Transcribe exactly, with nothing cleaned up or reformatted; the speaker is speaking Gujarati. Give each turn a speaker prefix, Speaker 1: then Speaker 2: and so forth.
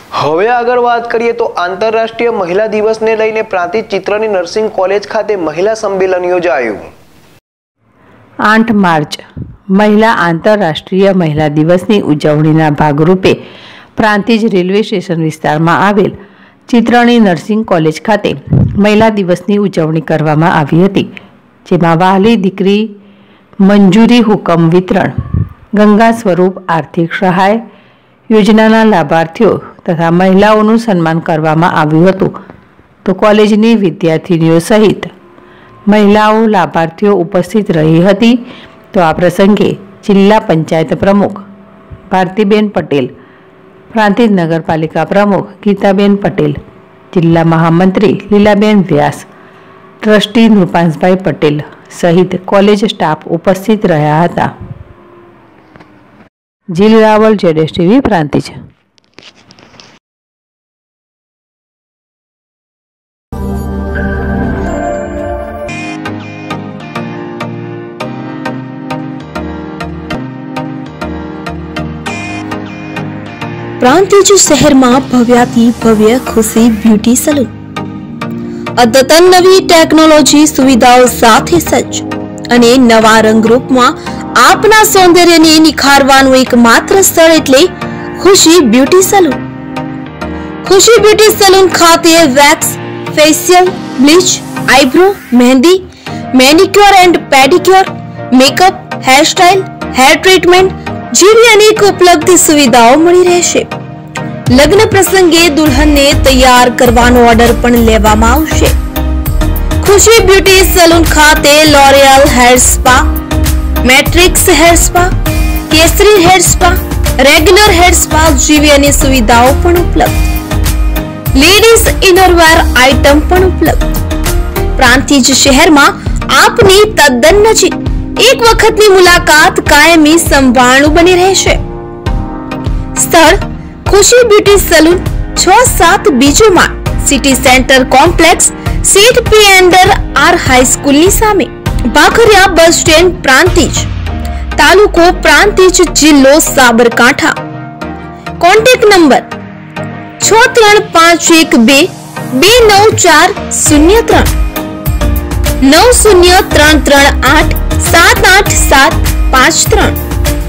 Speaker 1: હવે આગળ વાત કરીએ તો આંતરરાષ્ટ્રીય મહિલા દિવસને લઈને પ્રાંતિજ ચિત્રની નર્સિંગ કોલેજ ખાતે મહિલા સંમેલન યોજાયું।
Speaker 2: આઠ માર્ચ મહિલા આંતરરાષ્ટ્રીય મહિલા દિવસની ઉજવણીના ભાગરૂપે પ્રાંતિજ રેલવે સ્ટેશન વિસ્તારમાં આવેલ ચિત્રની નર્સિંગ કોલેજ ખાતે મહિલા દિવસની ઉજવણી કરવામાં આવી હતી, જેમાં વહાલી દીકરી મંજૂરી હુકમ વિતરણ, ગંગા સ્વરૂપ આર્થિક સહાય યોજનાના લાભાર્થીઓ તથા મહિલાઓનું સન્માન કરવામાં આવ્યું હતું। તો કોલેજની વિદ્યાર્થીનીઓ સહિત મહિલાઓ લાભાર્થીઓ ઉપસ્થિત રહી હતી। તો આ પ્રસંગે જિલ્લા પંચાયત પ્રમુખ ભારતીબેન પટેલ, પ્રાંતિજ નગરપાલિકા પ્રમુખ ગીતાબેન પટેલ, જિલ્લા મહામંત્રી લીલાબેન વ્યાસ, ટ્રસ્ટી નૃપાંશભાઈ પટેલ સહિત કોલેજ સ્ટાફ ઉપસ્થિત રહ્યા હતા। જીલ રાવલ, જેડેશ ટીવી, પ્રાંતિજ।
Speaker 3: પ્રાંતિજ શહેરમાં ભવ્યાથી ભવ્ય ખુશી બ્યુટી સલૂન અદ્યતન નવી ટેકનોલોજી સુવિધાઓ સાથે સજ્જ અને નવા રંગરૂપમાં આપના સૌંદર્યને નિખારવાનું એકમાત્ર સ્થળ એટલે Khushi beauty salon. Khushi beauty salon ખાતે wax, facial, bleach, eyebrow, mehndi, manicure and pedicure, makeup, hairstyle, hair treatment જેવી અનેક ઉપલબ્ધ સુવિધાઓ મળી રહેશે। લગ્ન પ્રસંગે દુલ્હનને તૈયાર કરવાનો ઓર્ડર પણ લેવામાં આવશે। ખુશી બ્યુટી સલૂન ખાતે L'Oreal hair spa, Matrix hair spa, Kesari hair spa, regular hair spa જેવી અનેક સુવિધાઓ પણ ઉપલબ્ધ। લેડીઝ ઇનરવેર આઇટમ પણ ઉપલબ્ધ। પ્રાંતિજ શહેરમાં આપની તદ્દન નજીક એક વખતની મુલાકાત કાયમી સંભાળનું બની રહેશે। સ્થળ ખુશી બ્યુટી સલૂન, છ સાત બીજો માળ, સિટી સેન્ટર કોમ્પ્લેક્સ, સીટ પી અંડર આર હાઈસ્કૂલની સામે, ભાખરિયા બસ સ્ટેન્ડ, પ્રાંતિજ, તાલુકો પ્રાંતિજ, જિલ્લો સાબરકાંઠા। કોન્ટેક્ટ નંબર છ ત્રણ પાંચ એક બે બે નવ ચાર શૂન્ય ત્રણ, નવ શૂન્ય ત્રણ ત્રણ આઠ સાત આઠ સાત પાંચ ત્રણ।